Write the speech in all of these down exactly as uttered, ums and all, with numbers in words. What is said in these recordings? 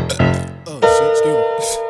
Oh shit, excuse me.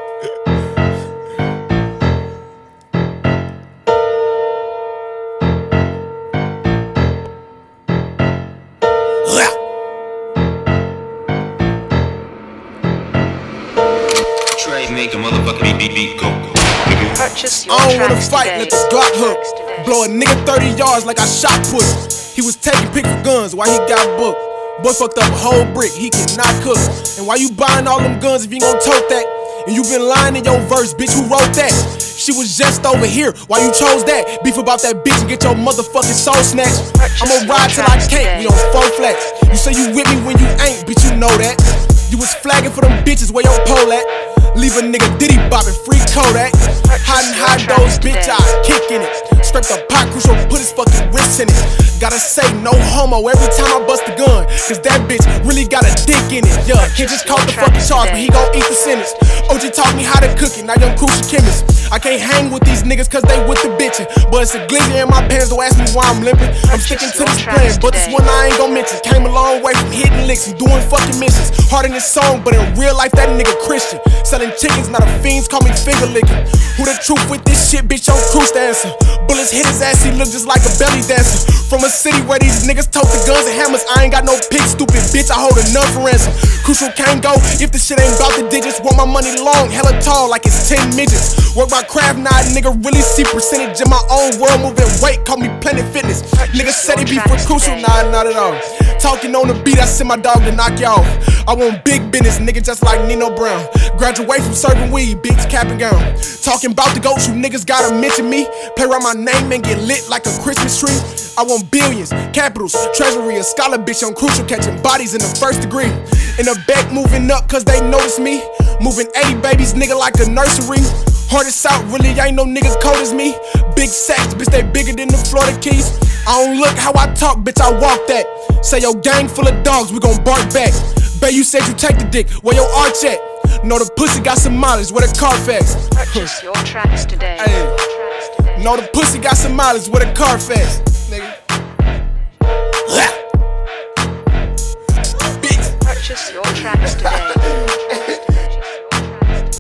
Trey make a motherfucker beat beat beat go. Purchase your I don't wanna tracks fight, today. let the Glock hook. Blow a nigga thirty yards like I shot pussy. He was taking pics of guns while he got booked. Boy fucked up a whole brick, he cannot cook. And why you buying all them guns if you gon' tote that? And you been lying in your verse, bitch, who wrote that? She was just over here, why you chose that? Beef about that bitch and get your motherfucking soul snatched. I'ma ride till I can't, we on four flats. You say you with me when you ain't, bitch, you know that. You was flagging for them bitches, where your pole at? Leave a nigga diddy boppin', free Kodak. Hiding high dose, bitch, I kick in it. Scrape the pot, Crucial put his fucking wrist in it. Gotta say no homo every time I bust a gun, cause that bitch really got a dick in it. Yeah, can't just call the fucking charge, but he gon' eat the sentence. O G taught me how to cook it, now young Crucial chemist. I can't hang with these niggas cause they with the bitchin'. But it's a glizzy in my pants, don't ask me why I'm limping. I'm sticking to this plan, but this one I ain't gon' mention. Came a long way from hitting licks and doing fucking missions. Hard in this song, but in real life that nigga Christian. Selling chickens, not a fiends, call me finger licking. Who the truth with this shit, bitch, on cruise dancer. Bullets hit his ass, he look just like a belly dancer. From a city where these niggas tote the guns and hammers, I ain't got no pick, stupid bitch, I hold a none for ransom. Crucial can't go if the shit ain't about the digits. Want my money long, hella tall, like it's ten midgets. Work my craft, nah, nigga really see percentage in my own world, moving weight, call me Planet Fitness. Nigga said he be for Crucial, nah, not at all. Talking on the beat, I send my dog to knock you off. I want big business, nigga, just like Nino Brown. Graduate from serving weed, bitch, cap and gown. Talking about the goats, you niggas gotta mention me. Play around my name and get lit like a Christmas tree. I want billions, capitals, treasury, a scholar bitch on Crucial, catching bodies in the first degree. In the back, moving up cause they notice me. Moving eighty babies, nigga, like a nursery. Hardest out, really ain't no niggas cold as me. Big sacks, bitch, they bigger than the Florida Keys. I don't look how I talk, bitch, I walk that. Say your gang full of dogs, we gon' bark back. Bae, you said you take the dick, where your arch at? Know the pussy got some mileage, where the Carfax? Purchase your tracks today. Hey, know the pussy got some mileage, where the Carfax?